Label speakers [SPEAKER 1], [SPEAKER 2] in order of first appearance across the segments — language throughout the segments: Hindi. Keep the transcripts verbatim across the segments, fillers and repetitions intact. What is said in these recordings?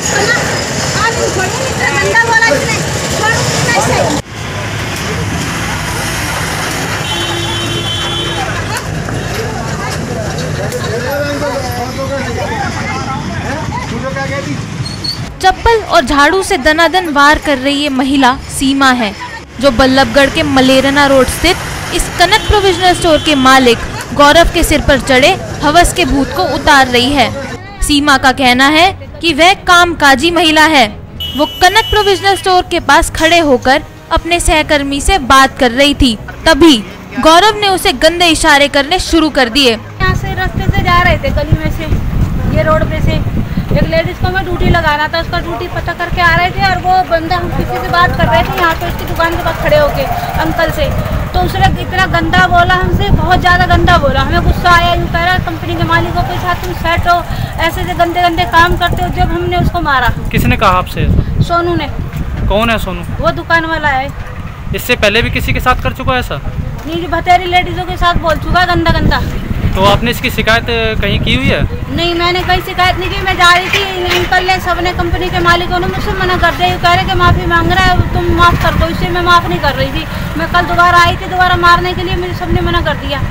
[SPEAKER 1] चप्पल और झाड़ू से दनादन वार कर रही ये महिला सीमा है, जो बल्लभगढ़ के मलेरना रोड स्थित इस कनक प्रोविजनल स्टोर के मालिक गौरव के सिर पर चढ़े हवस के भूत को उतार रही है। सीमा का कहना है कि वह कामकाजी महिला है। वो कनक प्रोविजनल स्टोर के पास खड़े होकर अपने सहकर्मी से बात कर रही थी, तभी गौरव ने उसे गंदे इशारे करने शुरू कर दिए।
[SPEAKER 2] यहाँ से रास्ते से जा रहे थे, गली में से, ये रोड पे से एक लेडीज को मैं ड्यूटी लगाना था, उसका ड्यूटी पता करके आ रहे थे और वो बंदा हम किसी से बात कर रहे थे यहाँ पे उसकी दुकान के पास खड़े होके अंकल से, तो उसने इतना गंदा बोला हमसे, बहुत ज़्यादा गंदा बोला। हमें गुस्सा आया, यूँ कह रहा कंपनी के मालिकों के साथ तुम सेट हो, ऐसे ऐसे गंदे गंदे काम करते हो। जब हमने उसको मारा।
[SPEAKER 3] किसने कहा आपसे?
[SPEAKER 2] सोनू ने।
[SPEAKER 3] कौन है सोनू? वो
[SPEAKER 2] दुकान वाला है।
[SPEAKER 3] इससे पहले भी किसी के साथ कर चुका है ऐसा?
[SPEAKER 2] नहीं, बतेरी लेडीजों के साथ बोल चुका गंदा गंदा।
[SPEAKER 3] तो आपने इसकी शिकायत कहीं की हुई है?
[SPEAKER 2] नहीं, मैंने कहीं शिकायत नहीं की। मैं जा रही थी, अंकल ने, सबने, कंपनी के मालिकों ने मुझसे मना कर दिया, कह रहे कि माफ़ी मांग रहा है, तुम माफ़ कर दो। इससे मैं माफ़ नहीं कर रही थी। मैं कल दोबारा आई थी, दोबारा मारने के लिए, मुझे सबने मना कर दिया।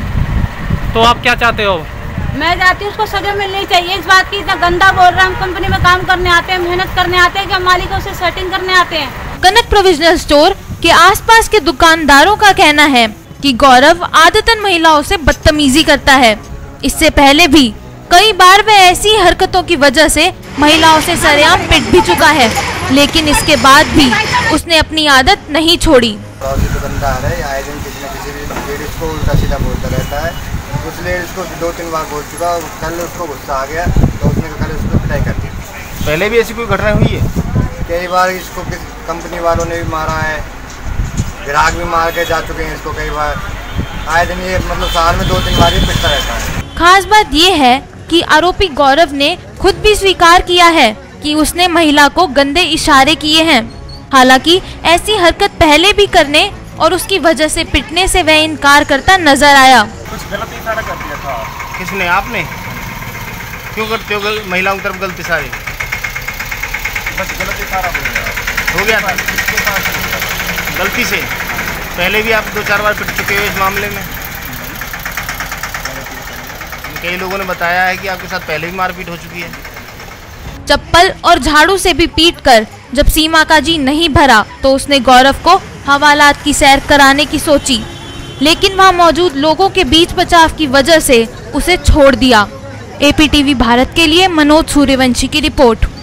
[SPEAKER 3] तो आप क्या चाहते हो?
[SPEAKER 2] मैं चाहती हूँ उसको सजा मिलनी चाहिए इस बात की। इतना गंदा बोल रहा है। हम कंपनी में काम करने आते हैं, मेहनत करने आते हैं, कि हम मालिकों से सेटिंग करने आते हैं।
[SPEAKER 1] कनक प्रोविजनल स्टोर के आसपास के दुकानदारों का कहना है कि गौरव आदतन महिलाओं से बदतमीजी करता है। इससे पहले भी कई बार वह ऐसी हरकतों की वजह से महिलाओं से सरेआम पिट भी चुका है, लेकिन इसके बाद भी उसने अपनी आदत नहीं छोड़ी।
[SPEAKER 4] दुकानदार है, आए दिन किसी न किसी भी लेडीज को उल्टा सीधा बोलता रहता है। उस लेडीज को दो तीन बार बोल चुका, कल उसको गुस्सा आ गया तो उसने कल उसको पिटाई कर दी।
[SPEAKER 5] पहले भी ऐसी कोई घटना हुई है?
[SPEAKER 4] कई बार इसको कंपनी वालों ने भी मारा है, ग्राहक भी मार के जा चुके हैं इसको कई बार। आए दिन ये मतलब साल में दो तीन बार ही पिटता रहता है।
[SPEAKER 1] खास बात ये है कि आरोपी गौरव ने खुद भी स्वीकार किया है कि उसने महिला को गंदे इशारे किए हैं। हालांकि ऐसी हरकत पहले भी करने और उसकी वजह से पिटने से वह इनकार करता नजर आया।
[SPEAKER 5] कुछ गलत इशारा कर दिया था। किसने? आपने? क्यों करते हो महिलाओं की तरफ गलत इशारे? बस गलत इशारा हो गया हो गया था गलती से। पहले भी आप दो चार बार पिट चुके हो इस मामले में। कई लोगों ने बताया है कि आपके साथ पहले भी मारपीट हो चुकी है।
[SPEAKER 1] चप्पल और झाड़ू से भी पीटकर जब सीमा का जी नहीं भरा तो उसने गौरव को हवालात की सैर कराने की सोची, लेकिन वहां मौजूद लोगों के बीच बचाव की वजह से उसे छोड़ दिया। एपीटीवी भारत के लिए मनोज सूर्यवंशी की रिपोर्ट।